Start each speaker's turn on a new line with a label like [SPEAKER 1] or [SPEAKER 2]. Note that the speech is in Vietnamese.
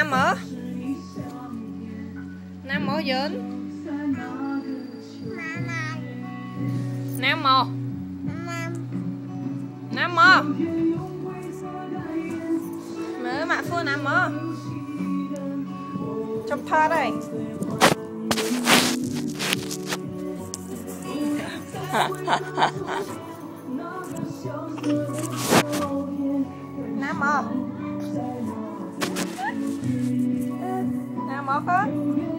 [SPEAKER 1] Nam mô dơn Nam mô Nam mô mới mạ phu Nam mô chọc tha đây Nam mô con